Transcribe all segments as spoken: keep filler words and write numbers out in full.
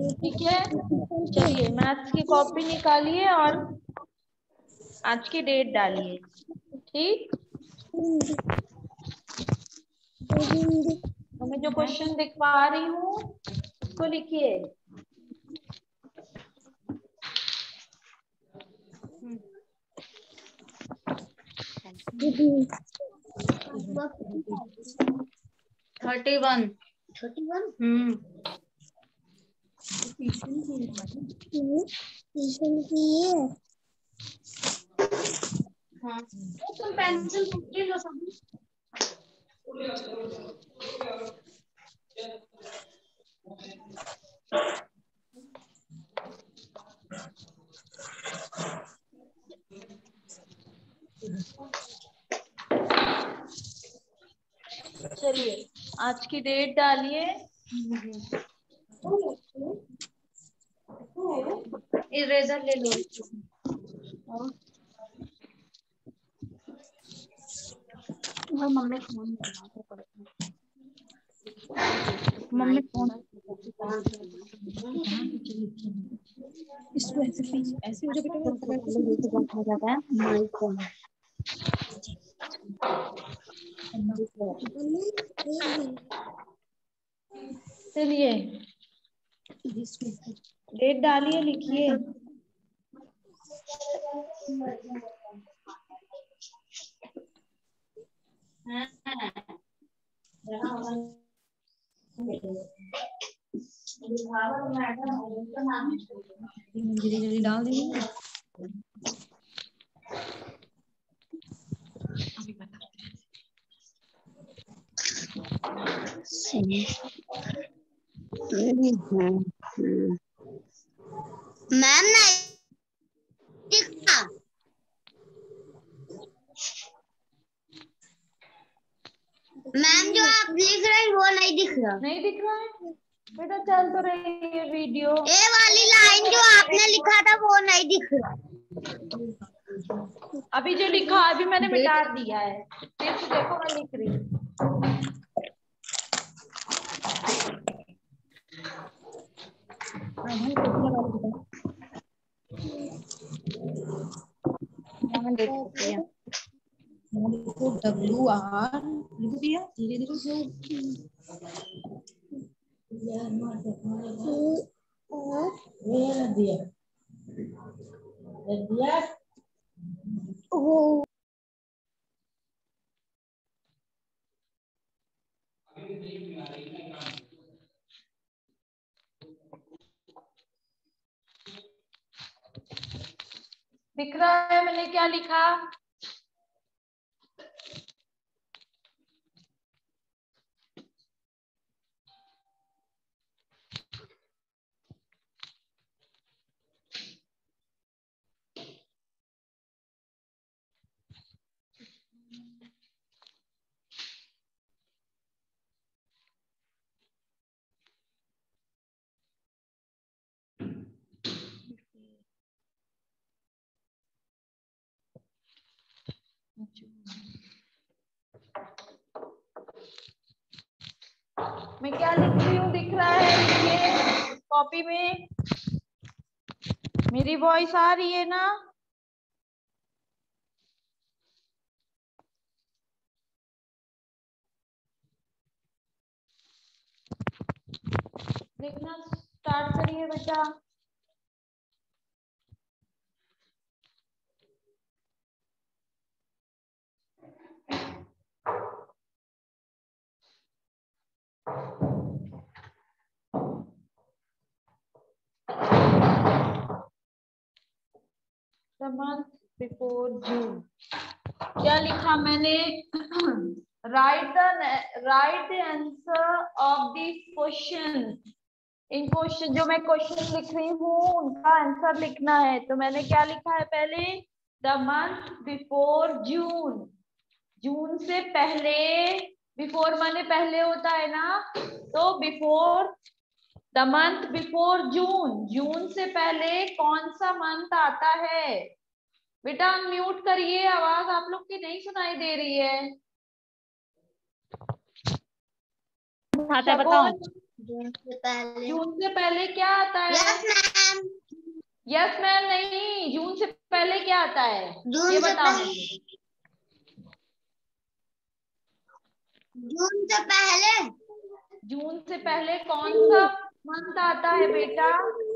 ठीक है, चलिए मैथ्स की कॉपी निकालिए और आज की डेट डालिए। ठीक, तो मैं जो क्वेश्चन दिखवा रही हूँ उसको लिखिए। Thirty one thirty one hmm हाँ, तुम पेंसिल दूसरी लो सब। चलिए आज की डेट डालिए। इरेजर ले लो। वो मम्मी फोन मम्मी फोन इसको ऐसे ऐसे हो जाता है माइक फोन। चलिए डेट डालिए, लिखिए। जल्दी जल्दी डाल देंगे। मैम नहीं दिखा। मैम जो आप लिख रहे हैं वो नहीं दिख रहा। नहीं दिख रहा है बेटा, चल तो रही है वीडियो। ए वाली लाइन जो आपने लिखा था वो नहीं दिख रहा। अभी जो लिखा अभी मैंने मिटा दिया है, फिर से देखो मैं लिख रही हूँ। डब्ल्यू आर लिख दिया धीरे धीरे। दिख रहा है मैंने क्या लिखा? मैं क्या लिख रही हूँ दिख रहा है? लिखिए कॉपी में। मेरी वॉइस आ रही है ना? लिखना स्टार्ट करिए बेटा। The month before June। क्या लिखा मैंने? Write the write the answer of this question. इन क्वेश्चन जो मैं क्वेश्चन लिख रही हूँ उनका आंसर लिखना है। तो मैंने क्या लिखा है पहले? The month before June. जून से पहले, बिफोर माने पहले होता है ना, तो before the month before June, जून से पहले कौन सा मंथ आता है? बेटा म्यूट करिए, आवाज आप लोग की नहीं सुनाई दे रही है। आता है बताओ। जून से पहले जून से पहले क्या आता है? Yes ma'am. यस मैम नहीं, जून से पहले क्या आता है जून ये से बताओ पहले मुझे। जून से पहले जून से पहले कौन सा मंथ आता है बेटा?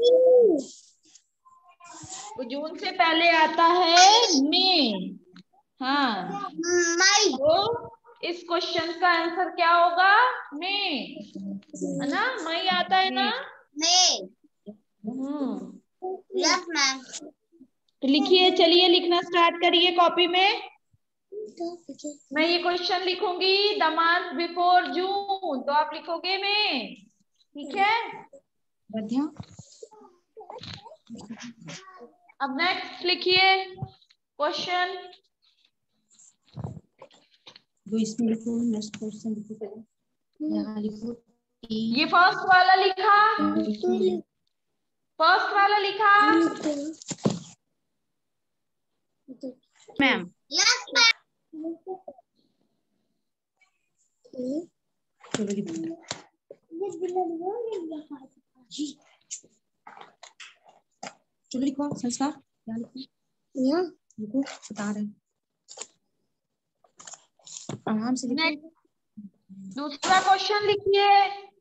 वो जून से पहले आता है मई। हाँ, मई। तो इस क्वेश्चन का आंसर क्या होगा? मई, है ना? मई आता है ना? मई। Hmm, yes ma'am. तो लिखिए, चलिए लिखना स्टार्ट करिए कॉपी में। मैं ये क्वेश्चन लिखूंगी द मंथ बिफोर जून, तो आप लिखोगे में, ठीक है? अब नेक्स्ट लिखिए क्वेश्चन। इसमें लिखो, नेक्स्ट क्वेश्चन लिखो पहले। यहाँ लिखो ये फर्स्ट वाला लिखा, फर्स्ट वाला लिखा मैम। Yes ma'am. चलो लिखो। चलो लिखो संस्कार। यहाँ लिखो, यहाँ लिखो, बता रहे आराम से लिखो। दूसरा क्वेश्चन लिखिए।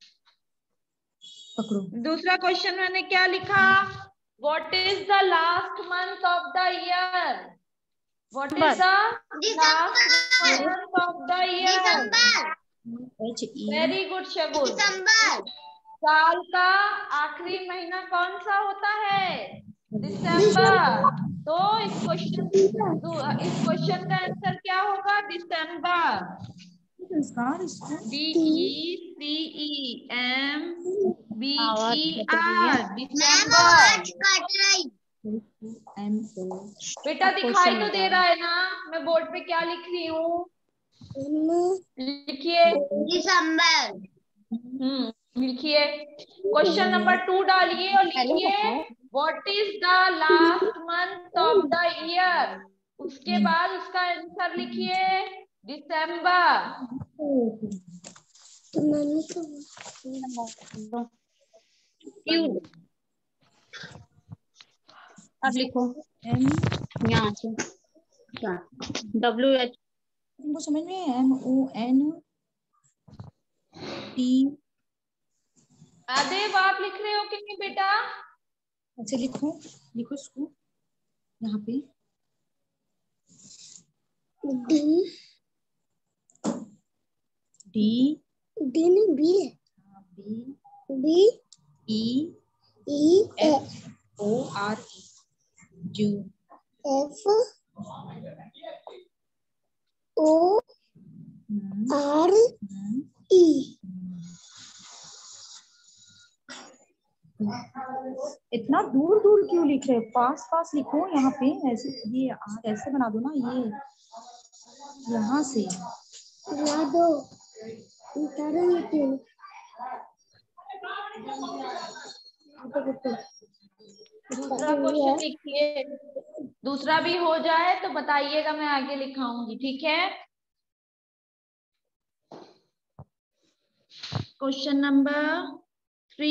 पकड़ो। दूसरा क्वेश्चन मैंने क्या लिखा? What is the last month of the year? What is the last month of the year? Very good Shagun. दिसंबर। साल का आखिरी महीना कौन सा होता है? दिसंबर। तो इस क्वेश्चन इस क्वेश्चन का आंसर क्या होगा? दिसंबर। Sanskar D E C E M B E R, दिसंबर। M O. बेटा दिखाई तो दे रहा है ना मैं बोर्ड पे क्या लिख रही हूँ? लिखिए। दिसंबर। हम्म, लिखिए। क्वेश्चन नंबर टू डालिए और लिखिए what is the last month of the year. उसके बाद उसका आंसर लिखिए दिसंबर। अब लिखो एम, यहाँ से डब्ल्यू एच। तुमको समझ में? M O N T. Aadev आप लिख रहे हो कि नहीं बेटा? अच्छा लिखो, लिखो इसको यहाँ पे। डी डी डी ने बी है। B B E E F O R E. जू एफ ओ आर ई। इतना दूर दूर क्यों लिख रहे? पास पास लिखो यहाँ पे। ऐसे ये ऐसे बना दो ना, ये यहाँ से बना दो। दूसरा क्वेश्चन लिखिए। दूसरा भी हो जाए तो बताइएगा, मैं आगे लिखाऊंगी, ठीक है? Question number three.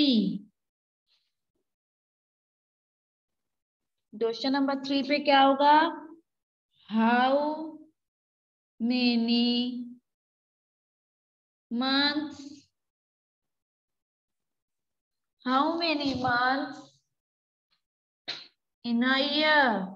Question number three पे क्या होगा? How many months how many months in a year?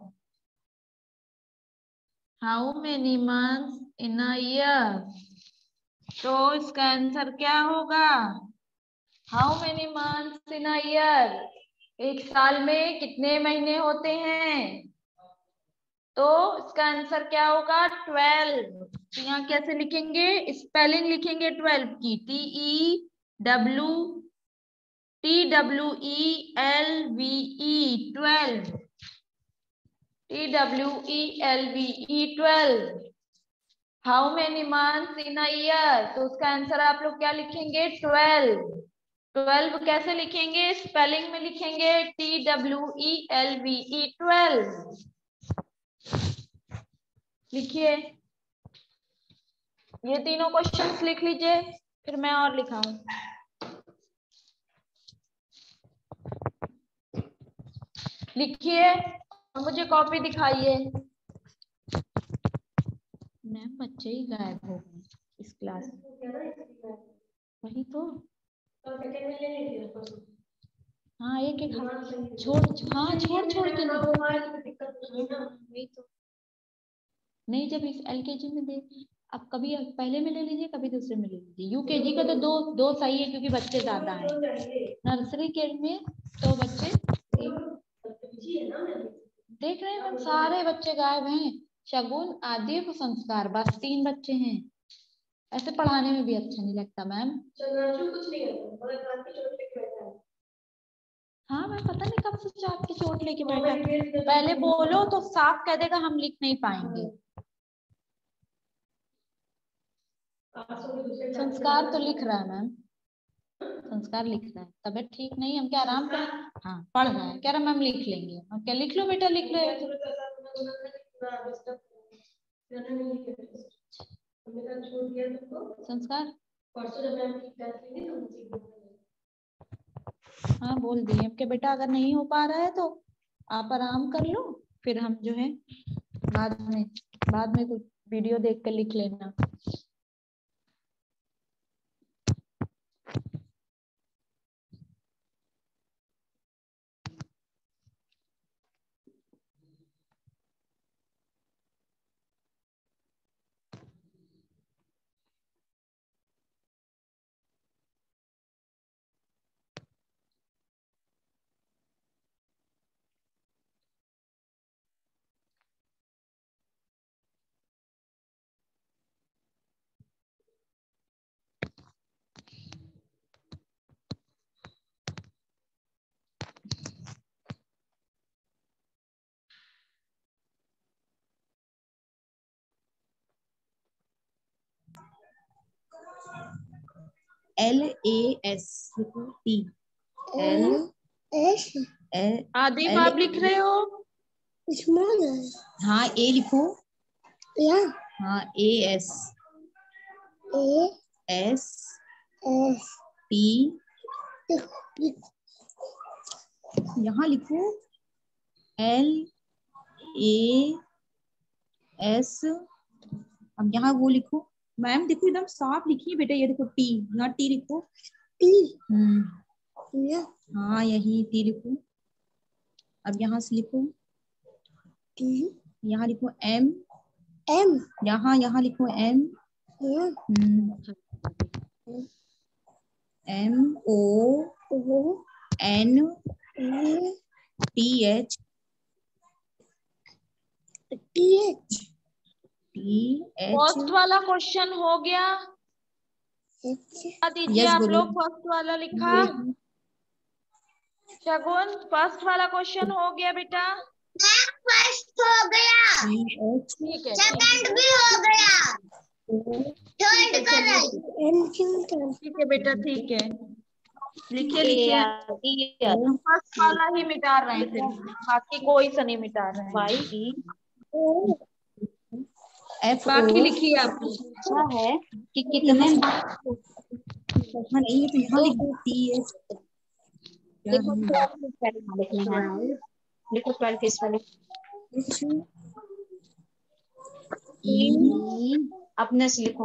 how many months in a year? तो इसका आंसर क्या होगा? how many months in a year? एक साल में कितने महीने होते हैं? तो इसका आंसर क्या होगा? ट्वेल्व। तो यहाँ कैसे लिखेंगे? स्पेलिंग लिखेंगे ट्वेल्व की, T E W T W E L V E, twelve. T W E L V E, twelve. How many months in a year? तो उसका आंसर आप लोग क्या लिखेंगे? ट्वेल्व। ट्वेल्व कैसे लिखेंगे? स्पेलिंग में लिखेंगे T W E L V E, twelve. लिखिए, ये तीनों क्वेश्चंस लिख लीजिए, फिर मैं और लिखाऊं। लिखिए और मुझे कॉपी दिखाइए। मैम बच्चे ही गायब हो गए इस क्लास में। वही तो हाँ एक एक छोड़ हाँ छोड़ छोड़ के वही तो नहीं। जब इस एलकेजी में दे अब कभी पहले में ले लीजिए कभी दूसरे में ले लीजिए। यूकेजी का तो दो दो सही है क्योंकि बच्चे ज्यादा हैं। नर्सरी के में तो बच्चे देख रहे हैं मैम सारे बच्चे गायब हैं। शगुन आदि संस्कार बस तीन बच्चे हैं। ऐसे पढ़ाने में भी अच्छा नहीं लगता मैम। हाँ मैं पता नहीं कब से चाप की चोट लेके बैठा। पहले बोलो तो साफ कह देगा हम लिख नहीं पाएंगे। संस्कार तो लिख रहा है मैम। संस्कार लिख रहा है। तबीयत ठीक नहीं हम क्या आराम कर। हाँ पढ़ रहा है कह रहा मैम लिख लेंगे। हम क्या लिख लो बेटा लिख रहे हो। संस्कार हाँ बोल दिए अब के बेटा अगर नहीं हो पा रहा है तो आप आराम कर लो। फिर हम जो है बाद में बाद में कुछ वीडियो देख कर लिख लेना। L A S T L S Aadip आप लिख रहे हो। हाँ ए लिखो। हाँ A S A S S T यहाँ लिखो एल ए एस। अब यहाँ वो लिखो मैम देखो एकदम साफ लिखिए बेटा। ये देखो टी यहाँ टी लिखो टी। हम्म हाँ यही टी लिखो। अब यहाँ से लिखो टी। यहाँ लिखो एम एम। यहाँ यहाँ लिखो M M O N T H T H T H. First वाला क्वेश्चन हो गया। दीजिए आप लोग फर्स्ट वाला लिखा। शगुन फर्स्ट वाला क्वेश्चन हो गया बेटा। फर्स्ट हो गया। ठीक है सेकंड भी हो गया। Third correct. ठीक है बेटा ठीक है लिखिए लिखिए। हम फर्स्ट वाला ही मिटा रहे हैं सिर्फ बाकी कोई सा नहीं मिटा रहे हैं। वाई एफ बाकी लिखिए आप। क्या है कि कितने नहीं है तो यहाँ लिख दो टी एच। देखो लिखना है। देखो ट्वेल्व इस वाले अपने से लिखो।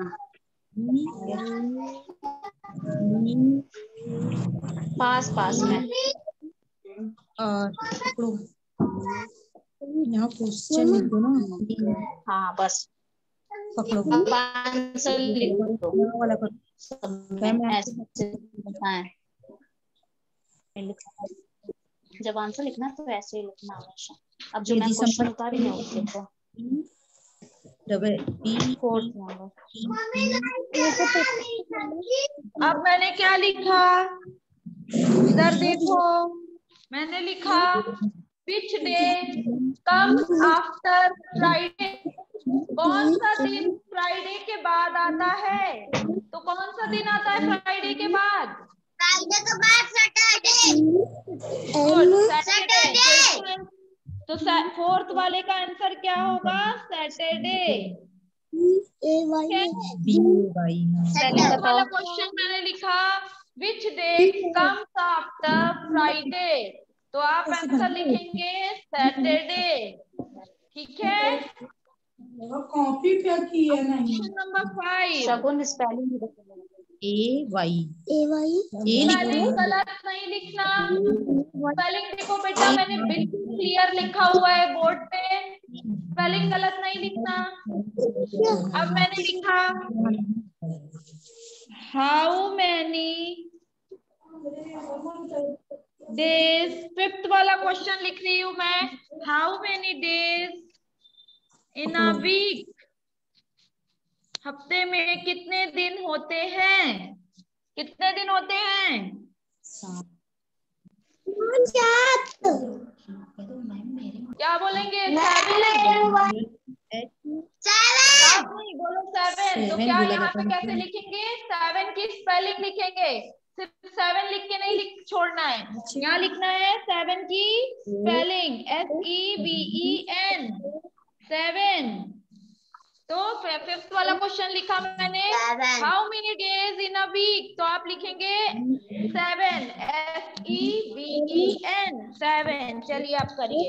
पास पास में और पकड़ो यहाँ क्वेश्चन लिख दो ना। हाँ बस पकड़ो अब आंसर लिख दो। वाला करो। ऐसे बताएं जब आंसर लिखना तो ऐसे ही लिखना हमेशा। अब जो मैं क्वेश्चन बता रही हूँ देखो डबल टी फोर्थ अब मैंने क्या लिखा इधर देखो। मैंने लिखा which day comes after Friday. कौन सा दिन फ्राइडे के बाद आता है। तो कौन सा दिन आता है फ्राइडे के बाद। फ्राइडे के बाद सैटरडे। सैटरडे। तो फोर्थ वाले का आंसर क्या होगा सैटरडे। सेकंड वाला क्वेश्चन मैंने लिखा which day comes after Friday. तो आप आंसर लिखेंगे सैटरडे, ठीक है। कॉपी क्या की है? नहीं, question number five, Shagun spelling A Y A Y spelling गलत नहीं लिखना। स्पेलिंग देखो बेटा, मैंने बिल्कुल क्लियर लिखा हुआ है बोर्ड पे, स्पेलिंग गलत नहीं लिखना। अब मैंने लिखा हाउ मैनी डेज, फिफ्थ वाला क्वेश्चन लिख रही हूं मैं। How many days in a week, हफ्ते में कितने दिन होते हैं? कितने दिन होते हैं? क्या बोलेंगे? सेवन। आप नहीं बोलो सेवन, तो क्या यहाँ पे कैसे लिखेंगे? सेवन की स्पेलिंग लिखेंगे, सिर्फ सेवन लिख के नहीं लिख छोड़ना है, यहाँ लिखना है सेवन की spelling, S E B E N, seven. तो फिफ्थ वाला क्वेश्चन लिखा मैंने, how many days in a week, तो आप लिखेंगे seven, S E B E N, seven. चलिए आप करिए।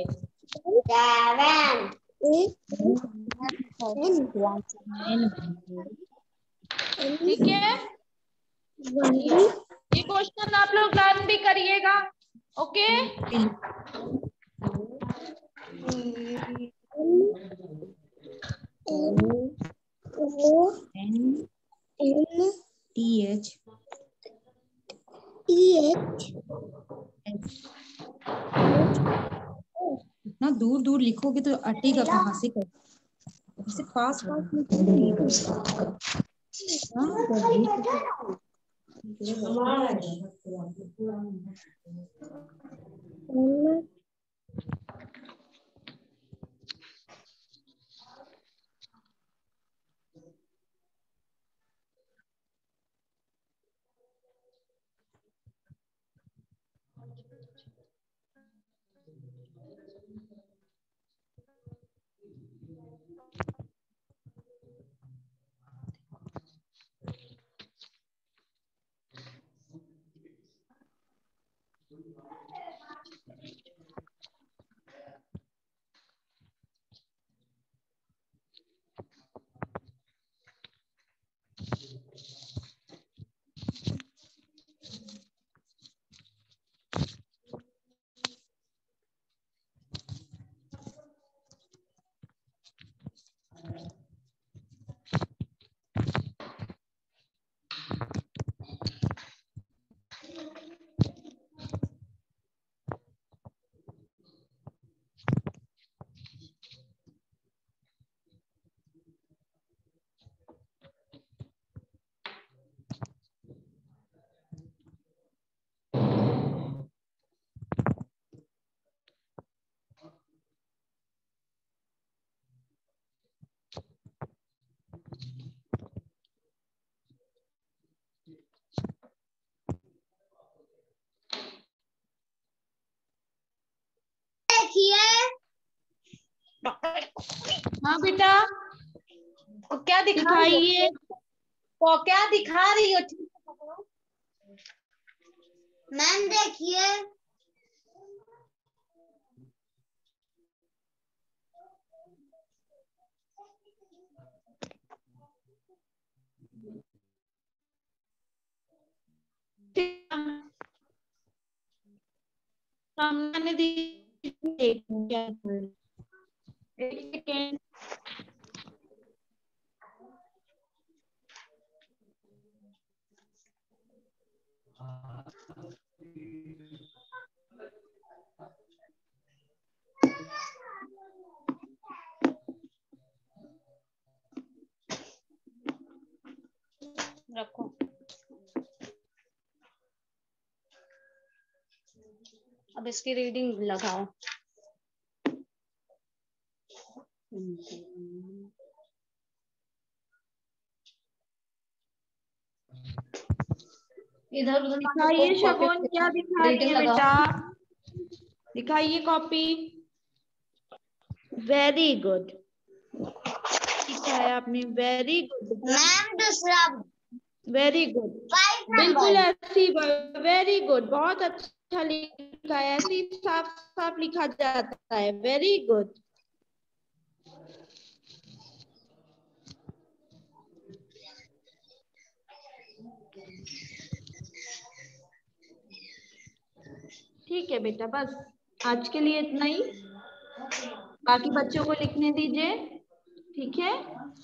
ठीक है, ये क्वेश्चन आप लोग लर्न भी करिएगा, ओके। टी एच इतना दूर दूर लिखोगे तो अटेगा कहाँ से? कर इसे पास पास हाँ बेटा, तो क्या दिखाइए। तो क्या दिखा रही हो? ठीक है पकड़ो। मैम देखिए, सामने दी एक सेकेंड। रखो। अब इसकी रीडिंग लगाओ। इधर उधर दिखाइए शगुन, क्या दिखा रही है बेटा? दिखाइए कॉपी। वेरी गुड, ठीक है आपने, वेरी गुड मैम दूसरा वेरी गुड, फाइव बिल्कुल नंबर ऐसी, वेरी गुड, बहुत अच्छा लिख लिखा है, ऐसे ही साफ साफ लिखा जाता है। Very good. ठीक है बेटा, बस आज के लिए इतना ही। बाकी बच्चों को लिखने दीजिए, ठीक है।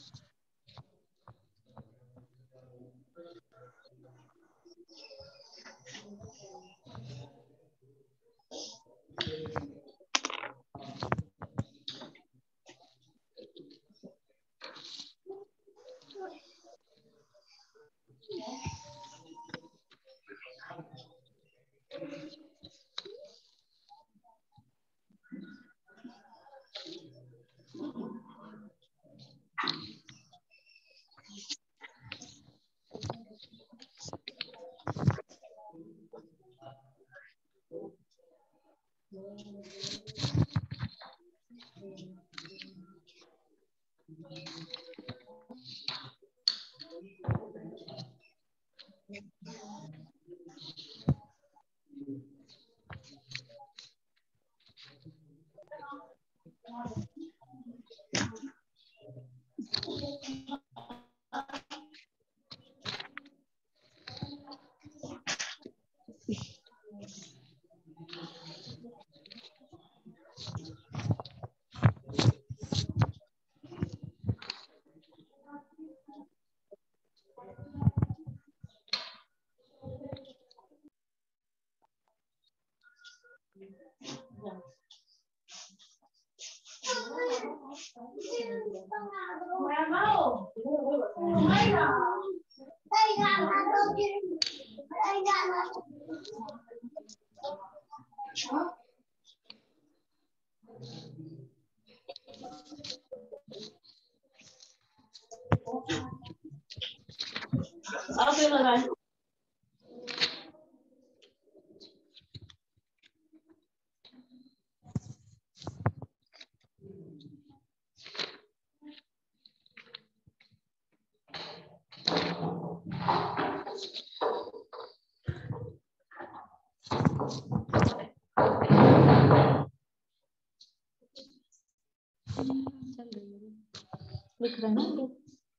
लिख रहे हैं ना लोग।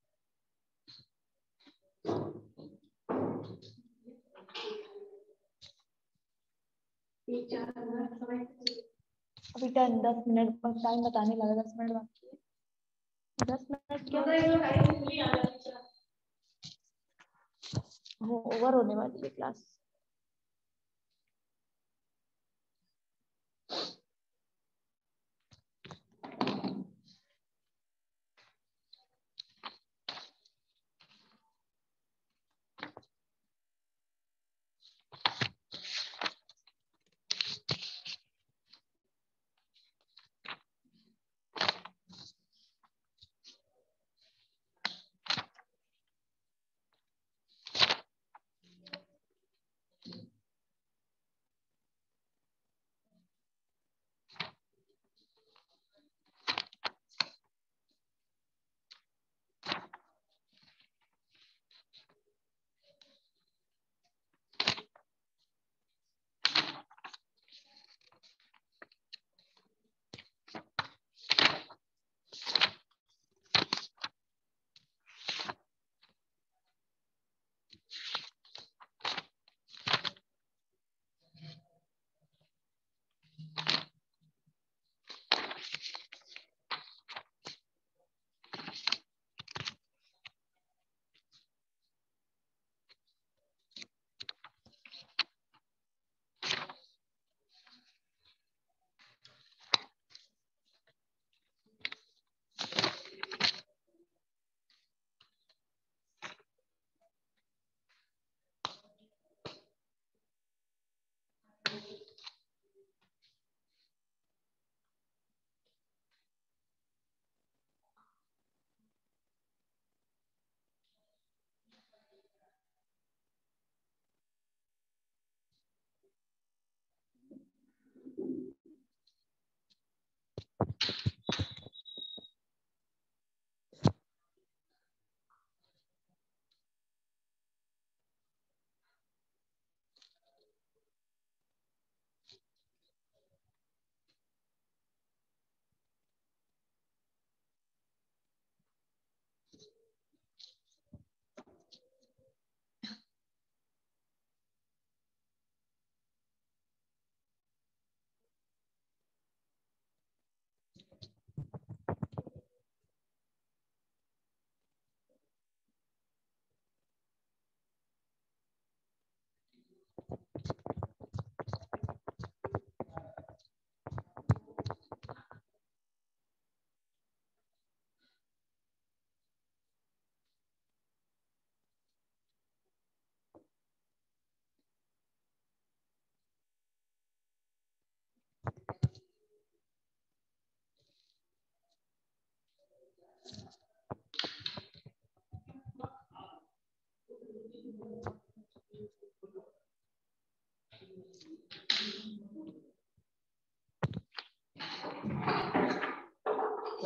अभी टाइम दस मिनट टाइम बताने लगा, दस मिनट बाकी है। दस मिनट क्या हो ओवर होने वाली है क्लास।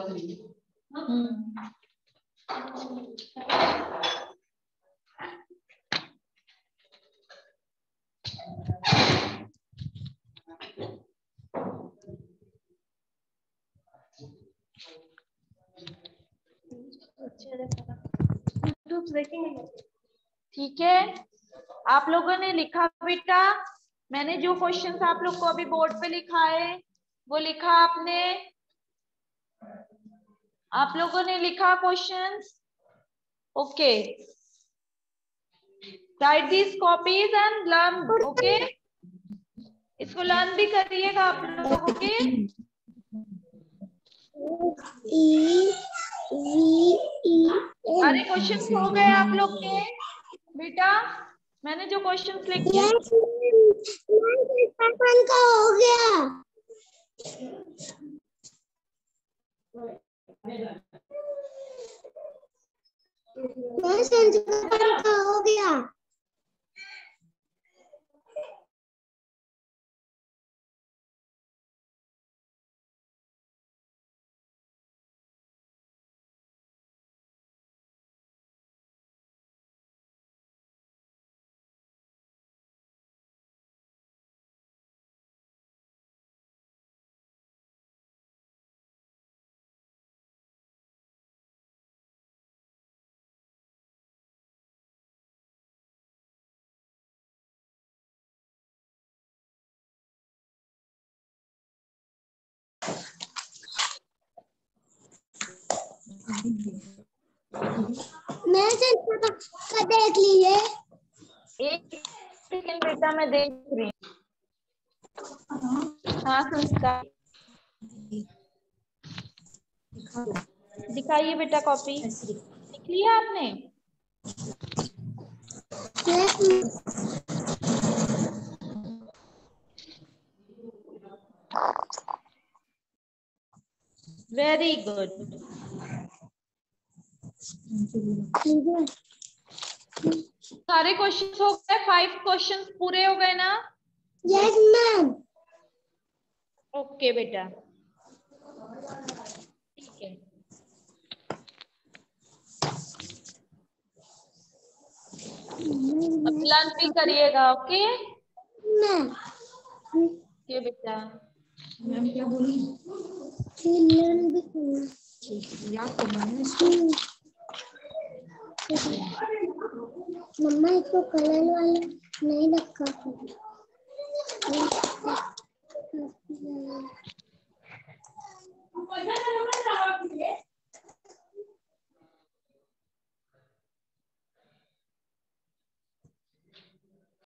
ठीक है, आप लोगों ने लिखा बेटा? मैंने जो क्वेश्चंस आप लोग को अभी बोर्ड पे लिखा है वो लिखा आपने? आप लोगों ने लिखा questions? Okay, write these copies and learn. Okay, इसको लर्न भी करिएगा आप लोग। ओके, अरे क्वेश्चंस हो गए आप लोग के बेटा? मैंने जो क्वेश्चंस लिखे का हो गया। का हो गया। मैं का देख लीजिए। एक सेकंड बेटा, मैं देख रही हूँ। हाँ संस्कार, दिखाइए बेटा, कॉपी लिख लिया आपने? Very good. सारे क्वेश्चंस हो गए? फाइव क्वेश्चंस पूरे हो गए ना? Yes ma'am. ओके बेटा, ठीक है। अब लर्न भी करिएगा। Okay ma'am. ये बेटा, मैम क्या बोली? लर्न भी करना। ठीक है, याद करना है इसको। मम्मा इसको कलर वाला नहीं रखा।